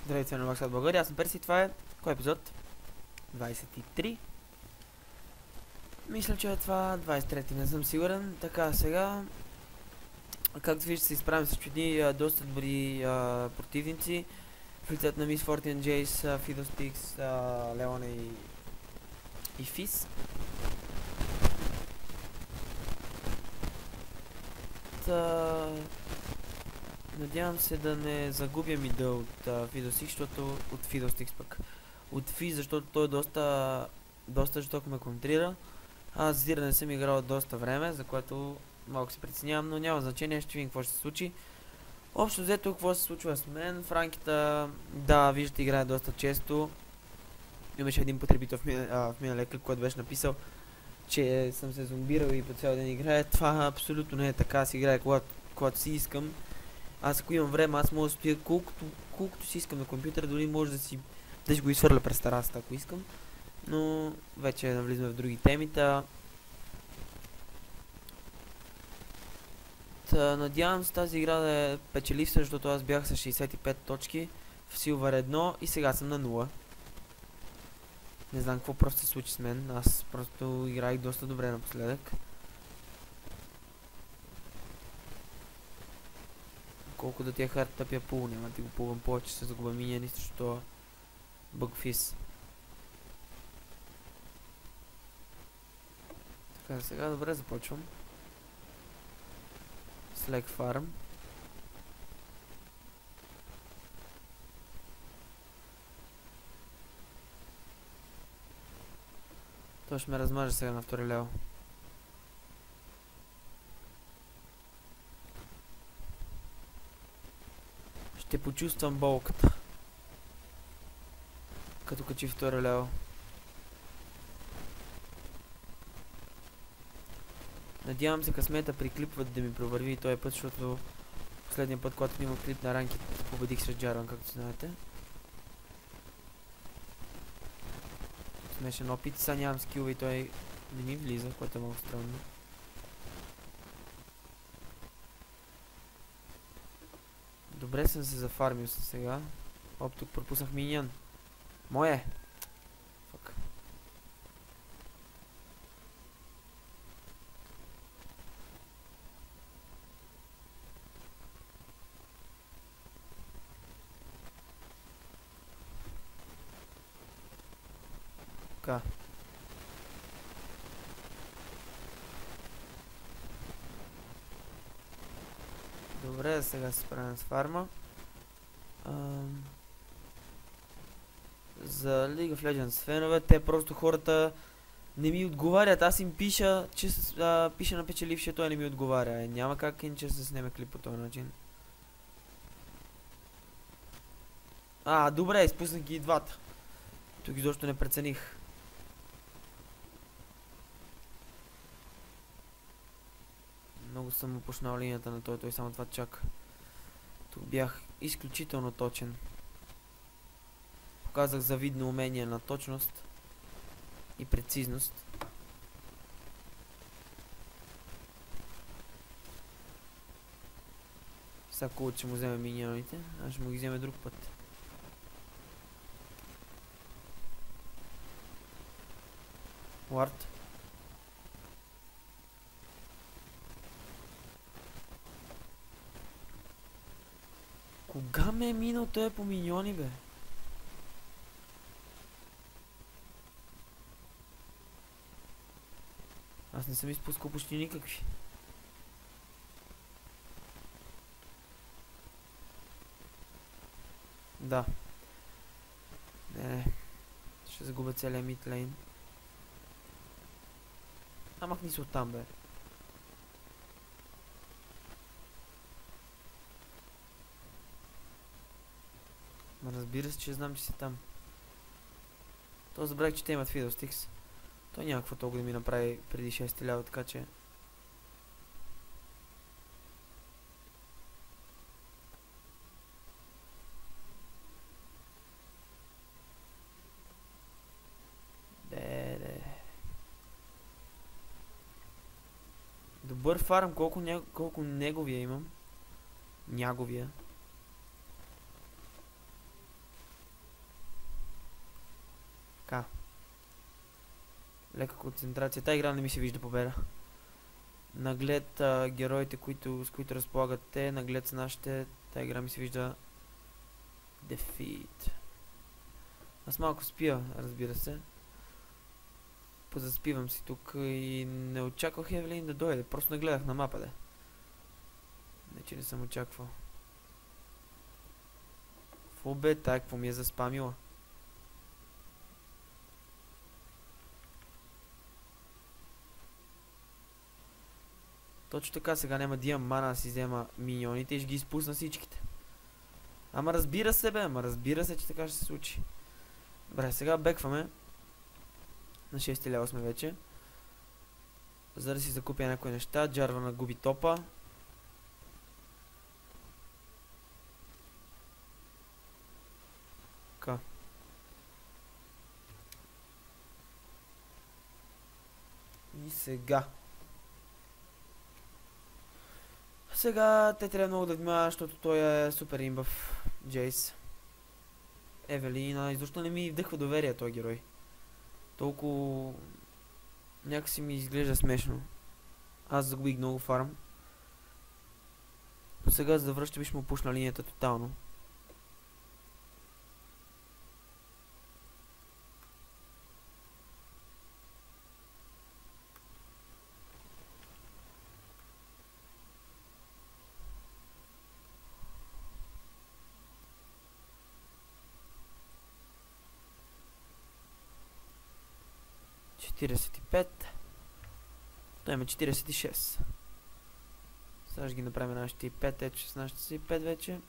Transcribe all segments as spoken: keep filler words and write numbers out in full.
Здравейте на Макс от България, аз съм Перси и това е кой епизод? двайсет и три. Мисля, че е това двайсет и трети, не съм сигурен. Така, сега, както виждате, се изправим с едни а, доста добри а, противници в лицето на Miss Fortune, Jace, Fiddlesticks, Leona и, и Fizz. Та... Надявам се да не загубя мида от Fiddlesticks, защото от Fiddlesticks пък. От Fizz, защото той е доста, доста жестоко ме контрира. Аз Зира не съм играл доста време, за което малко се притеснявам, но няма значение, ще видим какво ще се случи. Общо взето, какво се случва с мен в ранкета, да, виждате, играя доста често. Имаше един потребител в, мин, в миналия клип, който беше написал, че съм се зомбирал и по цял ден играе. Това абсолютно не е така, аз играя когато, когато си искам. Аз ако имам време, аз мога да стоя колкото, колкото си искам на компютъра, дори може да си да си го изхвърля през терасата, ако искам. Но вече навлизаме в други теми. Та... Та, надявам се тази игра да е печеливша, защото аз бях с шейсет и пет точки в Silver едно и сега съм на нула. Не знам какво просто се случи с мен, аз просто играех доста добре напоследък. Колко да ти е хард тъпия пул, няма да ти го пулвам повече, се загуба миния, нищо, защото бъгфис. Така, сега добре започвам. Slack Farm. Той ще ме размаже сега на втори лево. Ще почувствам болката, като качи втори лево. Надявам се късмета при клипват да ми провърви и този път, защото последния път, когато има клип на ранки, победих сред Jarvan, както знаете. Смешен опит, сега нямам скилва и той не ми влиза, което е много странно. Добре съм се зафармил със сега. Оп, тук пропуснах миньон. Мое! Фак. Така. Добре, сега се справям с фарма. Ам... За League of Legends фенове, те просто хората не ми отговарят. Аз им пиша, че а, пиша на печелившия, той не ми отговаря. Е, няма как иначе да се снеме клип по този начин. А, добре, изпуснах ги и двата. Тук изобщо не прецених. Много съм опушнал линията на той, той само това чака. Тук бях изключително точен. Показах завидно умение на точност и прецизност. Сега хубаво, че му вземе миньоните, аз ще му ги вземе друг път. Ward. Кога ме е минал той по миньони, бе? Аз не съм изпускал почти никакви. Да. Не, не. Ще загубя целия мидлейн. А махни се оттам, бе. Ма разбира се, че знам, че си там. То забравих, че те имат Fiddlesticks. Той няма какво толкова да ми направи преди шест лева, така че... Бе, добър фарм, колко, ня... колко неговия имам. Няговия. Лека концентрация. Та игра не ми се вижда победа. Наглед а, героите, които, с които разполагат те, наглед с нашите, та игра ми се вижда Defeat. Аз малко спия, разбира се. Позаспивам си тук и не очаквах Евелин да дойде. Просто не гледах на мапа, де. Не, че не съм очаквал. Фу бе, тая какво ми е заспамила. Точно така, сега няма да имам мана да си взема миньоните и ще ги изпусна всичките. Ама разбира се бе, ама разбира се, че така ще се случи. Добре, сега бекваме. На шести лева сме вече. За да си закупя някои неща. Джарвана губи топа. Така. И сега. Сега те трябва много да внимават, защото той е супер имбав. Джейс. Евелина. Изобщо не ми вдъхва доверие този герой. Толкова... Някакси ми изглежда смешно. Аз загубих много фарм. Но сега за да връща биш му пушна линията тотално. четиридесет и пет. Той има четиридесет и шест. Сега ще ги направим нашите и пет, ето шестнайсет си пет вече.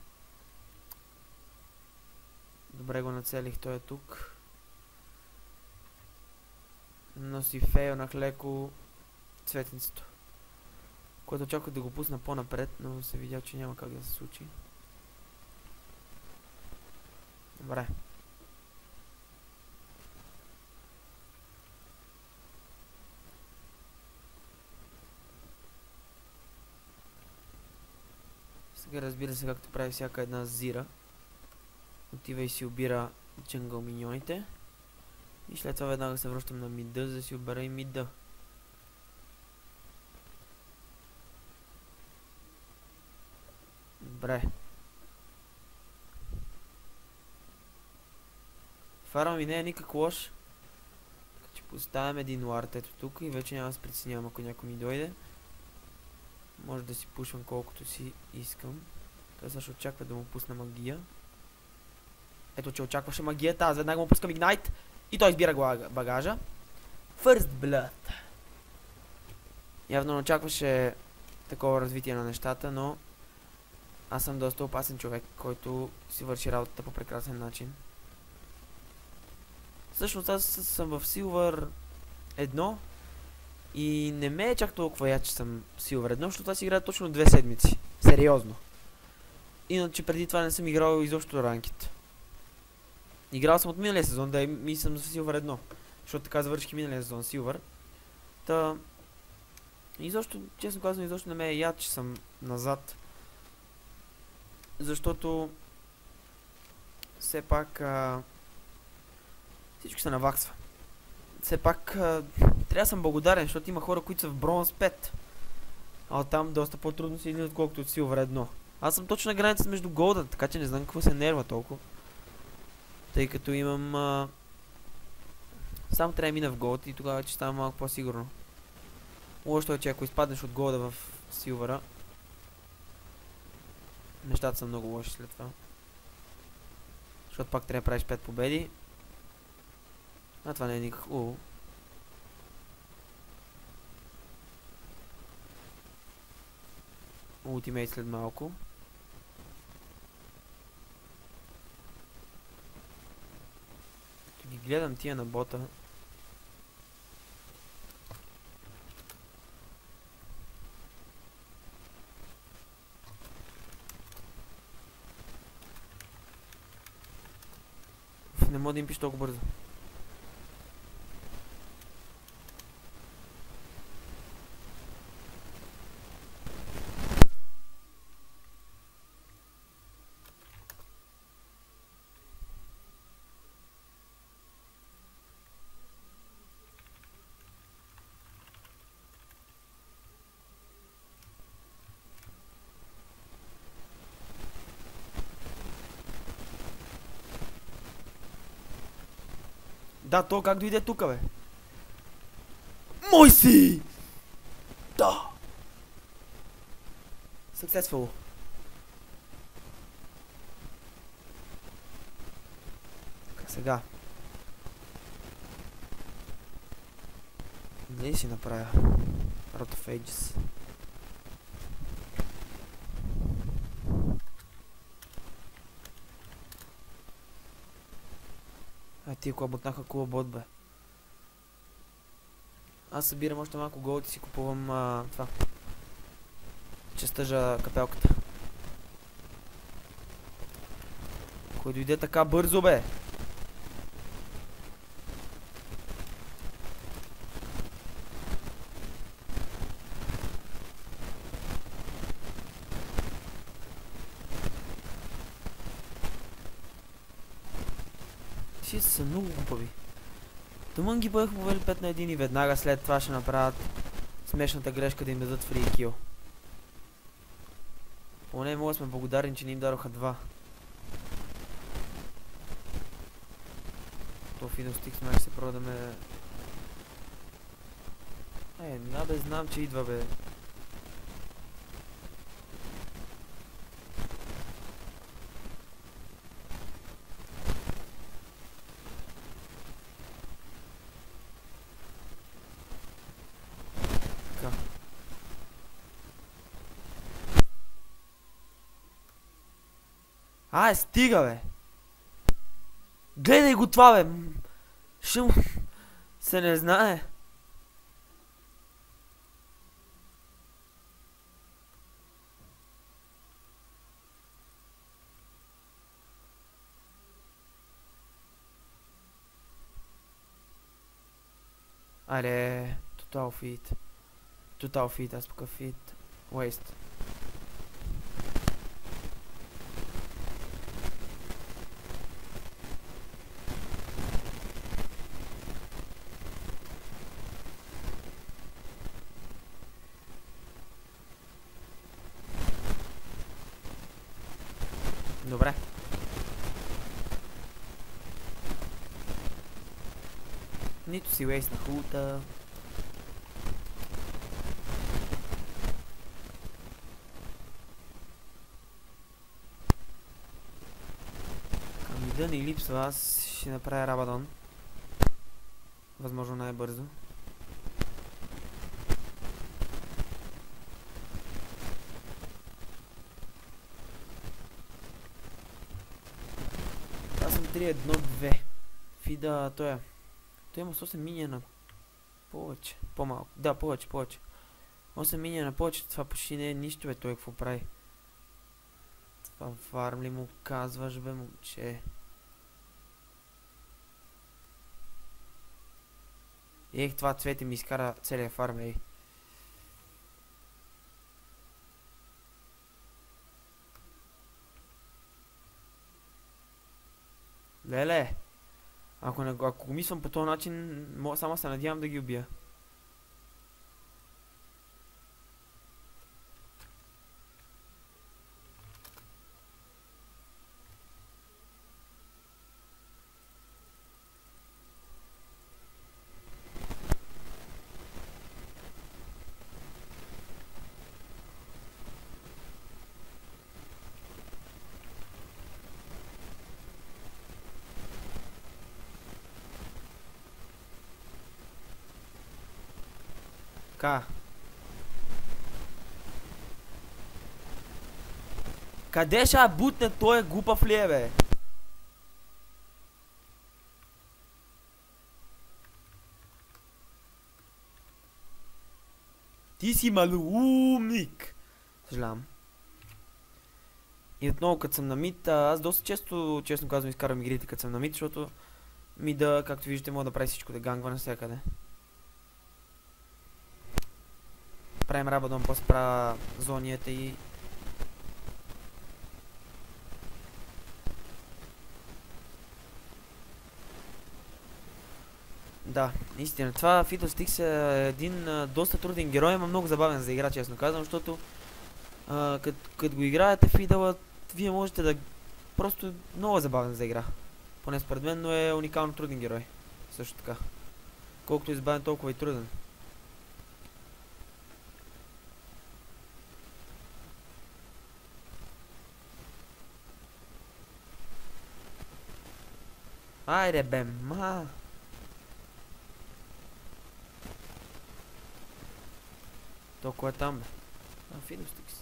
Добре го нацелих, той е тук. Но си фейлнах леко цветницето. Което очаквах да го пусна по-напред, но се видя, че няма как да се случи. Добре. Сега разбира се както прави всяка една зира. Отива и си обира джангъл миньоните. И след това веднага се връщам на мида, за да си обера и мида. Добре. Фарма ми не е никак лош. Така че поставям един лард ето тук и вече няма да се притеснявам ако някой ми дойде. Може да си пушвам колкото си искам. Той сега ще очаква да му пусна магия. Ето че очакваше магията, аз веднага му пускам Ignite и той избира багажа. First Blood. Явно не очакваше такова развитие на нещата, но аз съм доста опасен човек, който си върши работата по прекрасен начин. Всъщност аз съм в Silver едно и не ме е чак толкова я, че съм Silver едно, защото аз играя точно две седмици. Сериозно. Иначе преди това не съм играл изобщо ранкет. Играл съм от миналия сезон, да и съм за Silver едно. Защото така завърших миналия сезон Silver. Та... Изобщо, честно казвам, изобщо не ме е яд, че съм назад. Защото... Все пак... А... Всичко се наваксва. Все пак... А... Трябва да съм благодарен, защото има хора, които са в бронз пет. А оттам доста по-трудно се идват, отколкото от Silver едно. Аз съм точно на граница между Голдън, така че не знам какво се нерва толкова. Тъй като имам... А... Само трябва да мина в Голд и тогава вече става малко по-сигурно. Лошото е, че ако изпаднеш от Голда в Силвъра, нещата са много лоши след това. Защото пак трябва да правиш пет победи. А това не е никак... Уу. Ултимейт след малко. Ги гледам тия на бота. Не мога да им пиш толкова бързо. Да, то как дойде тука, бе? Мой си! Да! Successful. Така, сега. Не си направя. Rot of Ages. А тия кола бутнаха кула бот, бе. Аз събирам още малко голд и си купувам а, това. Че стъжа капелката. Кой дойде така бързо, бе? Си са много глупави. Тъмън ги бъдах повели пет на един и веднага след това ще направят смешната грешка да им дадат фри кил. Поне мога да сме благодарни, че не им дароха два. То Fiddlesticks май ще се пробва да ме... Е, на бе, знам, че идва, бе. Така. Ай, стига, бе! Гледай го това, бе! Ще му... се не знае. Айде, тотал фит. Тотал фит, аз пък фит. Waste. Добре. Нито си вейс на хута. Ами да ни липсва, аз ще направя Рабадон. Възможно най-бързо. Аз съм три едно две. Фида, той е. Той има осем миния на повече. По-малко. Да, повече, повече. осем миния на повече. Това почти не е нищо, бе. Той какво прави? Това фарм ли му казваш, бе, момче? Ех, това цвете ми изкара целия фарм, ей. Леле! Ако, не, ако го мислям по този начин, мога само се надявам да ги убия. Така. Къде ще бутне той глупав ли е, бе? Ти си малоумник. Съжалявам. И отново, като съм на мид, аз доста често, честно казвам, изкарвам игрите като съм на мид, защото мида, както виждате, мога да прави всичко, да гангва навсякъде. Правим Рабадон, после правя зонията и... Да, наистина. Това Fiddlesticks е един а, доста труден герой, но много забавен за игра, честно казвам, защото като го играете Фидъла, вие можете да... Просто много забавен за игра. Поне според мен, но е уникално труден герой. Също така. Колкото е избавен, толкова и труден. Айде бе, ма! Толкова е там, бе. А, Fiddlesticks.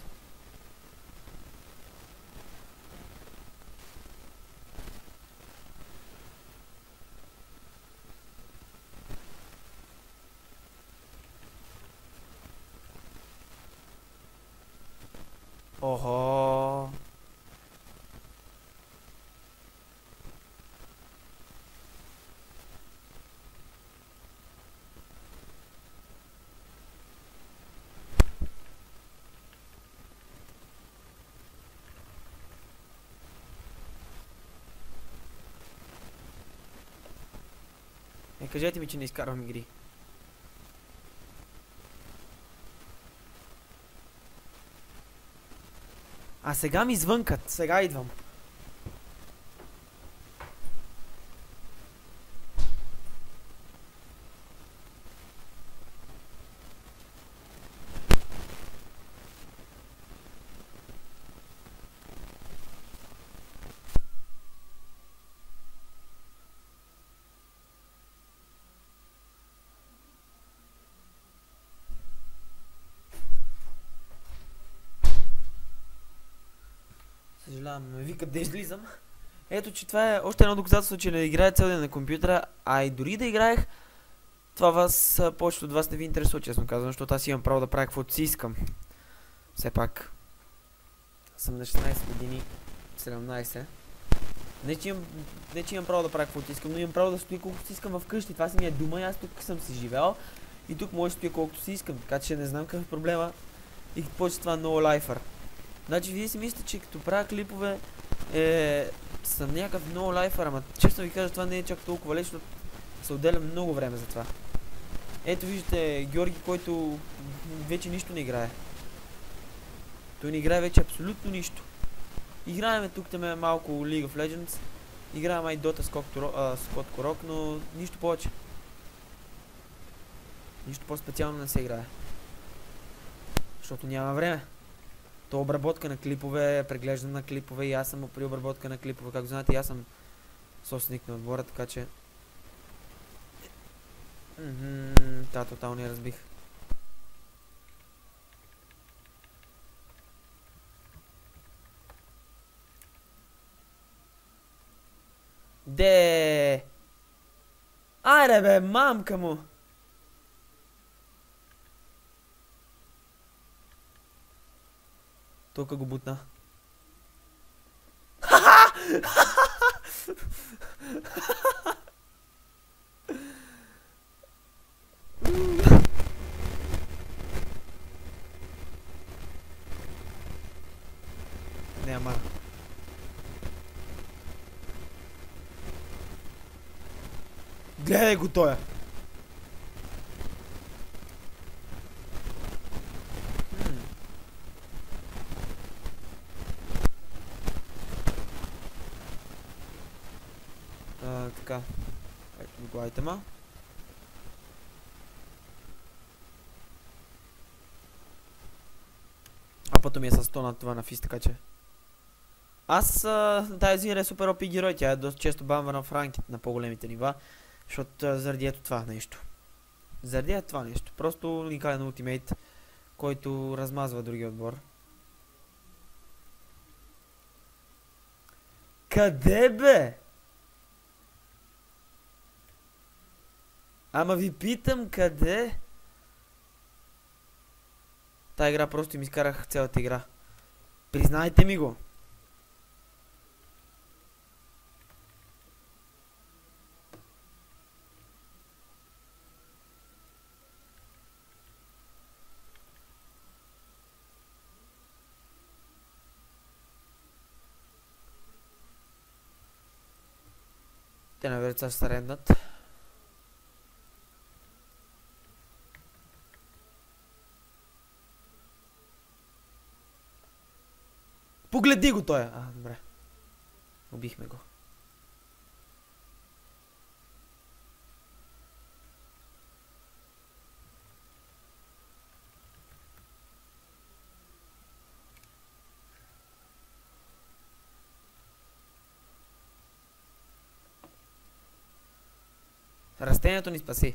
Охо! Е, кажете ми, че не изкарвам игри. А сега ми звънкат, сега идвам. Съжалявам, ме викат да излизам. Ето, че това е още едно доказателство, че не играя цял ден на компютъра, а и дори да играех, това вас, повечето от вас не ви интересува, честно казвам, защото аз имам право да правя каквото си искам. Все пак. Съм на шестнайсет години, седемнайсет. Не че, имам, не, че имам право да правя каквото искам, но имам право да стоя колкото си искам вкъщи. Това си ми е дума и аз тук съм си живял. И тук може да стоя колкото си искам, така че не знам какъв е проблема. И повече това много лайфър. Значи вие си мислите, че като правя клипове е... съм някакъв много лайфър, ама честно ви кажа, това не е чак толкова лесно, се отделя много време за това. Ето виждате Георги, който вече нищо не играе. Той не играе вече абсолютно нищо. Играеме тук там е малко League of Legends, играем и Dota с Котко Рок, но нищо повече. Нищо по-специално не се играе. Защото няма време. То обработка на клипове, преглеждане на клипове и аз съм при обработка на клипове. Както знаете, аз съм собственик на отбора, така че... Ммм, та тотално я разбих. Де! Айде бе, мамка му! Тук го бутна. Не, ама. Гледай го тоя. А, така. Ето го айтема. А пъто ми е с сто над това на физ, така че. Аз а, тази Зира е супер опи герой, тя е доста често бамвана в ранките на по-големите нива. Защото а, заради ето това нещо. Заради ето това нещо. Просто уникален ултимейт, който размазва другия отбор. Къде бе? Ама ви питам къде? Та игра просто им изкарах цялата игра. Признайте ми го. Те наверное ще се реднат. Погледи го той! А, добре. Убихме го. Растението ни спаси.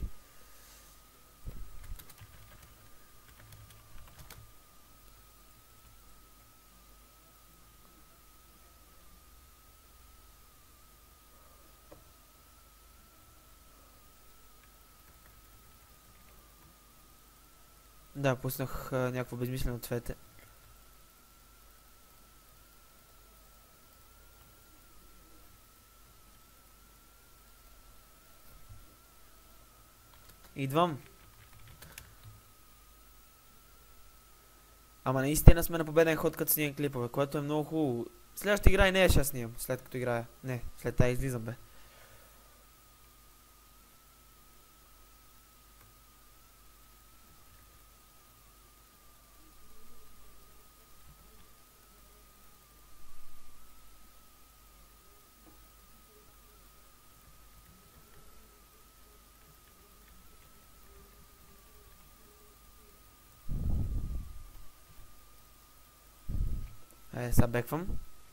Да, пуснах а, някакво безмислено цвете. Идвам. Ама наистина сме на победен ход, като снимам клипове, което е много хубаво. Следващата игра и не е ще снимам, след като играя. Не, след тази излизам, бе. Е, сега беквам.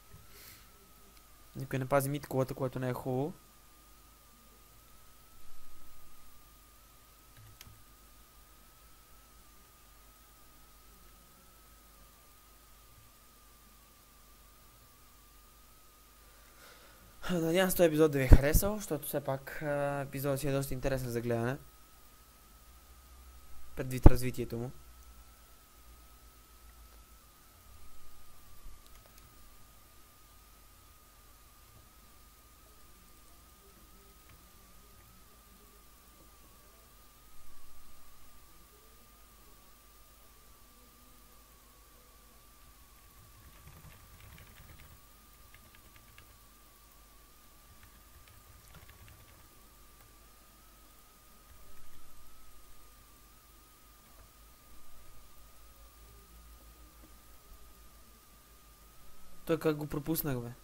Никой не пази митколата, което не е хубаво. Надявам се този епизод да ви е харесал, защото все пак епизодът си е доста интересен за гледане. Предвид развитието му. Той как го пропуснах, бе?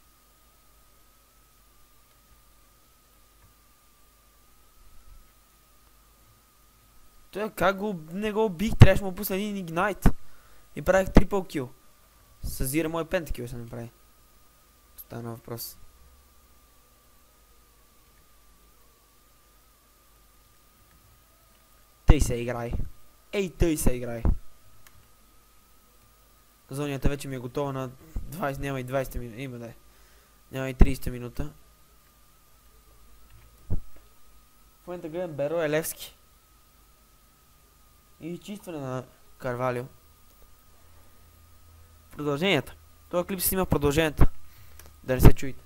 Той как го не го убих, трябваше му пусна един игнайт. И правих трипл кил. Съзира мой пентакил се направи. Стана въпрос. Тъй се играй. Ей, тъй се играй. Зонията вече ми е готова на двайсет, няма и двайсет минути, има да е. Няма и трийсет минута. В момента гледам Беро Елевски. И изчистване на Карвалио. Продълженията. Този клип се снима в продълженията. Да не се чуете.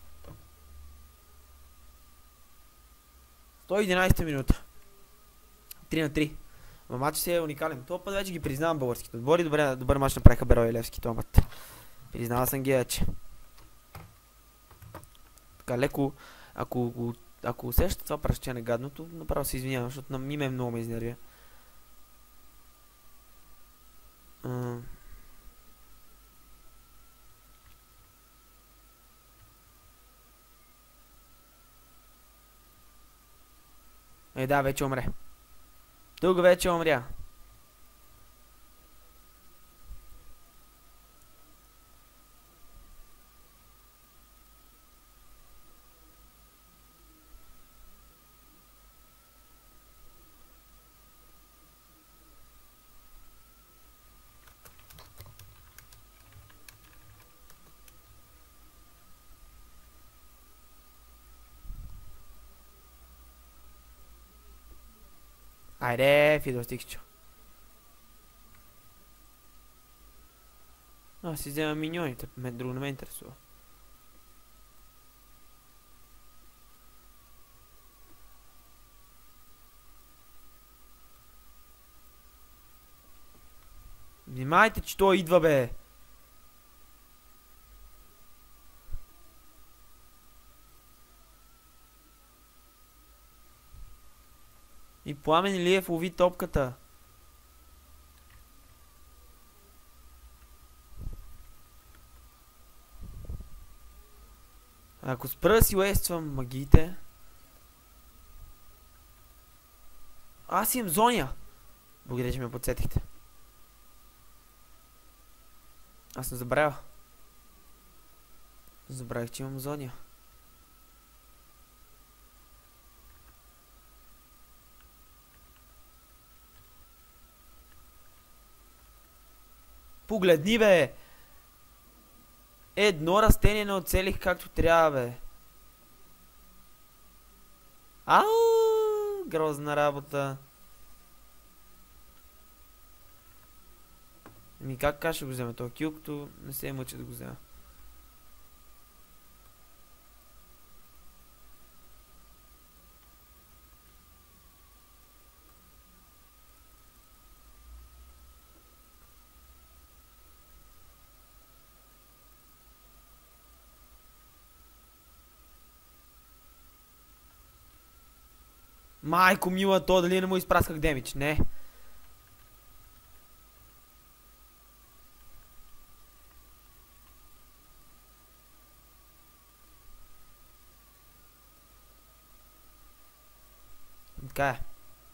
сто и единайсета минута. три на три. Ма матч си е уникален. Това път вече ги признавам българските отбори. Добре, добър матч направиха Беро и Левски този път. Признава съм ги вече. Така леко, ако, ако усещате това пръщене гадното, направо се извинявам, защото на ми ме много ме изнервя. Uh. Е, да, вече умре. Тук вече умря. Айде, Фидостикчо. А, си взема миньоните, мен друго не ме интересува. Внимайте, че той идва, бе. И Пламен Илиев лови топката. Ако спра да си уествам магиите... Аз имам зоня! Благодаря, че ме подсетихте. Аз не забравя. Забравих, че имам зоня. Погледни, бе! Едно растение не оцелих както трябва, бе. Ау! Грозна работа. Ами как как ще го взема този кил, като не се е мъча да го взема. Майко мила, то дали не му изпрасках демидж? Не. Така е.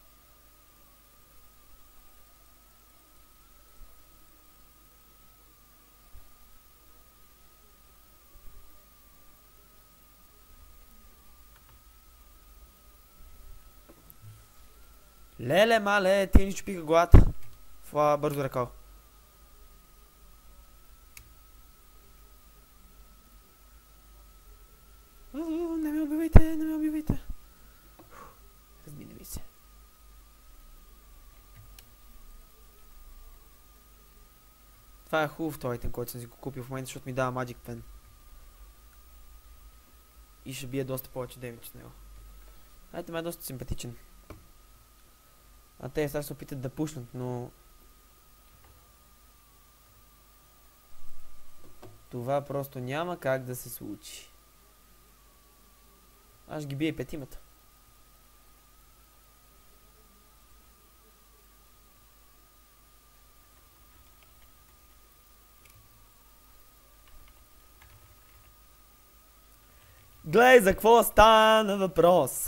Леле, мале, ти ни чупиха главата. Това бързо ръкал. Не ме убивайте, не ме убивайте. Размине ми се. Това е хубав този айтем, който съм си го купил в момента, защото ми дава Magic Pen. И ще бие доста повече демидж с него. Айтем е доста симпатичен. А те сега се опитат да пушнат, но... Това просто няма как да се случи. Аз ги бия петимата. Гледай за какво стана въпрос.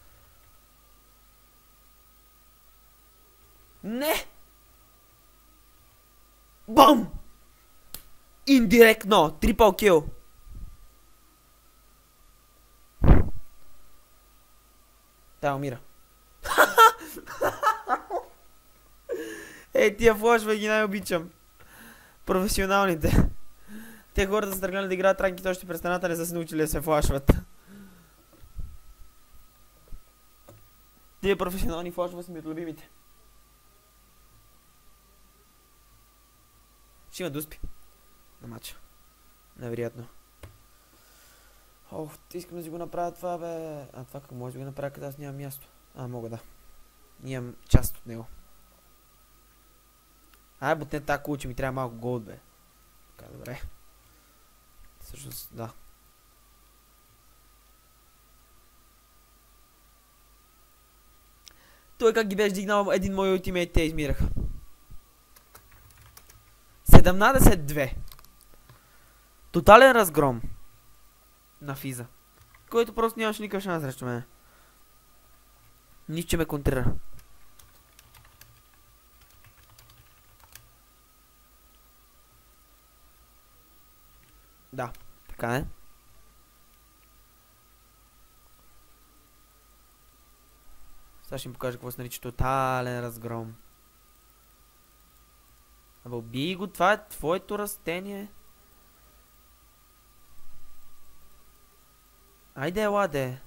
Не! Бам! Индиректно! Трипъл кил! Та умира. Ей, тия флашове ги най-обичам. Професионалните. Те хората са тръгнали да играят ранките още през стената, не са се научили да се флашват. Тия професионални флашове са ми от любимите. Ще има дуспи на матча. Невероятно. Ох, искам да си го направя това, бе. А това как може да го направя, къде аз нямам място? А, мога да. Имам част от него. Ай, ботне така кул, че ми трябва малко голд, бе. Така, добре. Всъщност, да. Той как ги беше дигнал един мой ултимейт, те измираха. седемнадесет две. Тотален разгром. На Физа. Който просто нямаше никакъв шанс срещу мене. Нищо, че ме контрира. Да, така е. Сега ще им покажа какво се нарича тотален разгром. Абе, убий го, това е твоето растение. Айде, ладе.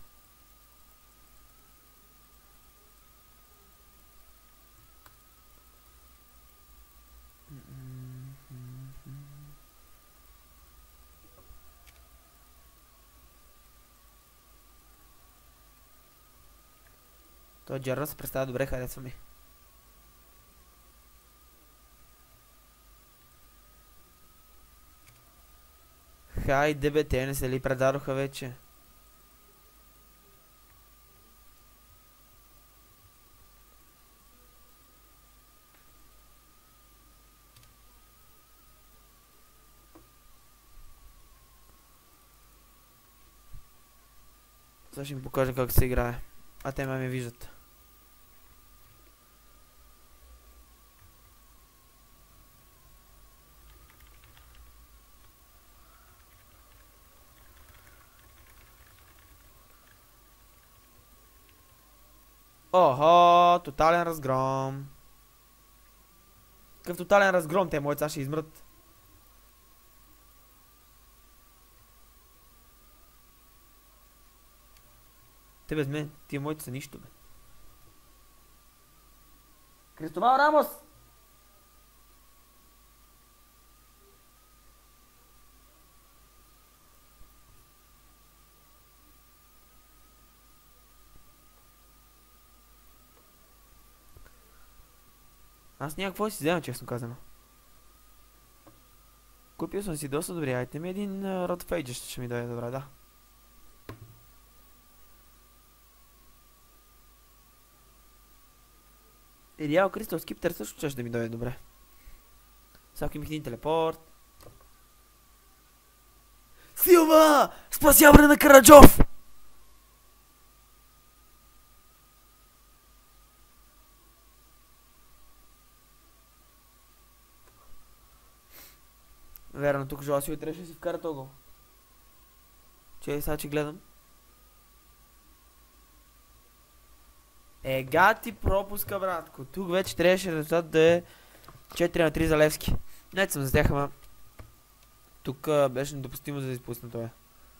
Той Джарна се представя добре, харесва ми. Хайде бе, те не се ли предадоха вече? Сега ще им покажа как се играе. А те ме ме виждат. Охо, тотален разгром. Такъв тотален разгром, те моите ще измрат. Те без мен, тия моите са нищо, бе. Кристобал Рамос! Аз някакво си взема, честно казано. Купил съм си доста добри айтеми, един Rod Phage ще ми дойде добре, да. Идеал Кристал Скиптер също ще да ми дойде добре. Всяко имах един телепорт. Силва! Спасяване на Караджов! Верно, тук Жоа Силва трябваше да си вкара този гол. Че сега че гледам. Ега ти пропуска, братко. Тук вече трябваше резултат да е четири на три за Левски. Не съм за тях, ама тук беше недопустимо за да изпусна това.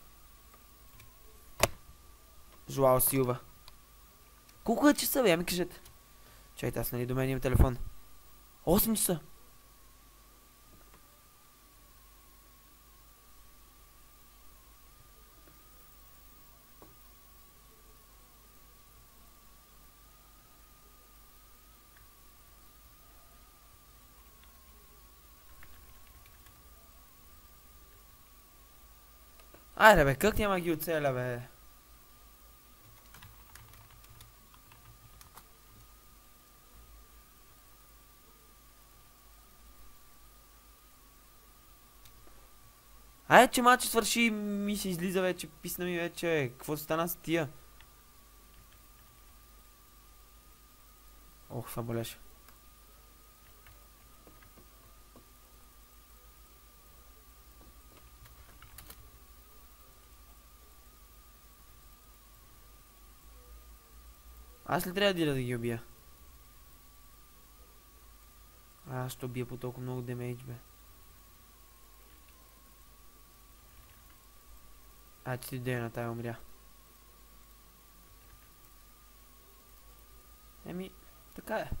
Жоао Силва. Колко е часа, бе? Я ми кажете. Чайте, аз нали до мен имам телефон. осем часа. Айде бе, как няма ги оцеля, бе? Айде, че матчът свърши, ми се излиза вече, писна ми вече, какво стана с тия? Ох, това болеше. Аз ли трябва да, да ги убия? Аз ще убия по толкова много демейдж, бе. А, че ти дойде на тая умря. Еми, така е.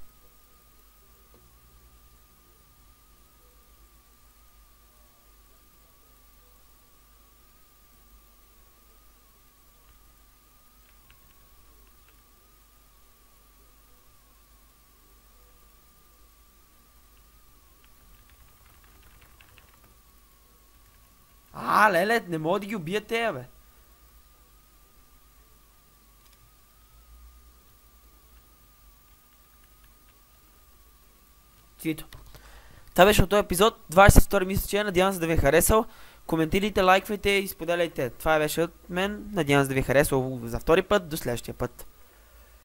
А, леле, не мога да ги убия тея, бе. Чито. Това беше от този епизод. двадесет и втори мисля, че надявам се да ви е харесал. Коментирайте, лайквайте и споделяйте. Това беше от мен. Надявам се да ви е харесал за втори път. До следващия път.